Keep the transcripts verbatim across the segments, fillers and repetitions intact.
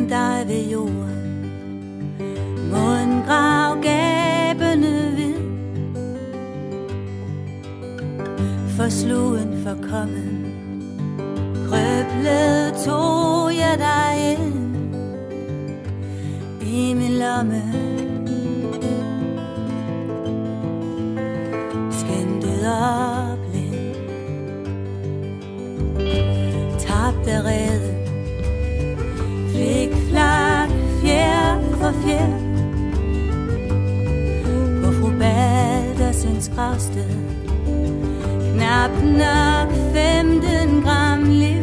Gem dig ved jorden, mundgrav gabende vid, forsluen forkommen, krøblet tog jeg dig ind i min lomme. Skændet og blind, tabt af rede, flik flak, fjer for fjer, på fru Baldersens gravsted. Knap nok femten gram liv,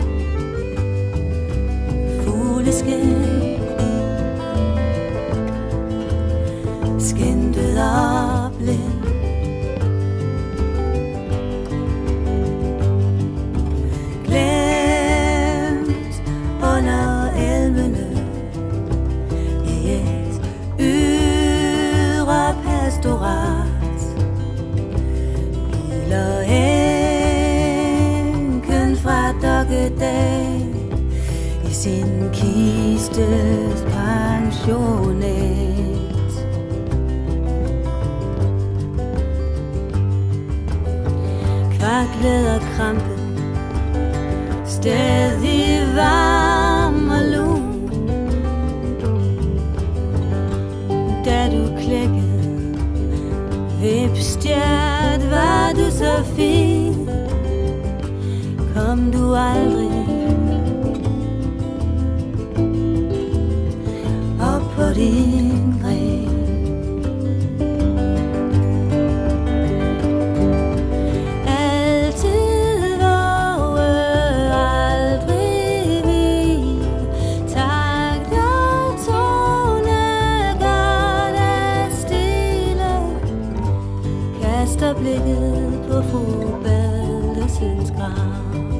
fugleskæg, skændet og blind. Glemt under elvene i et ydre pastorat, hviler enken fra Dokkedal i sin kistes pensionet. Kvaklet og krampe, stadig varm og lun, da du klækkede vipstjert, var du så fin. Kom du aldrig op på din gren. Altid våge, aldrig hvil, takt og tone godt at stille. Kaster blikket på fru Baldersens grav.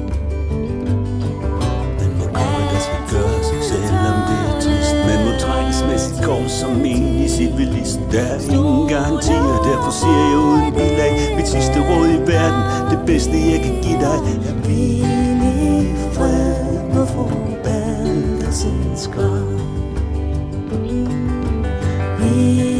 Man må trænges med sit kors som en i civilist. Der er ingen garantier, derfor siger jeg uden bilag mit sidste råd i verden, det bedste jeg kan give dig. Jeg hvil i fred på fru Baldersens grav.